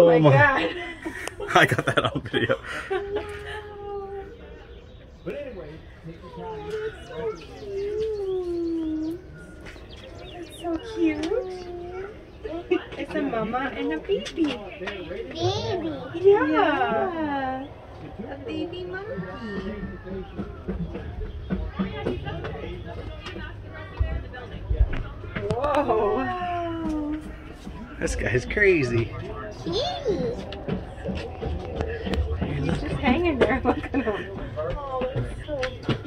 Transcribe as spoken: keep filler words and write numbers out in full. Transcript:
oh my god. I got that on video. But anyway, take your time. That's so cute. It's a mama and a baby. Baby. Yeah. A baby monkey. Whoa. Wow. This guy's crazy. Cute. He's just hanging there. Look at him. Oh, it's so cute.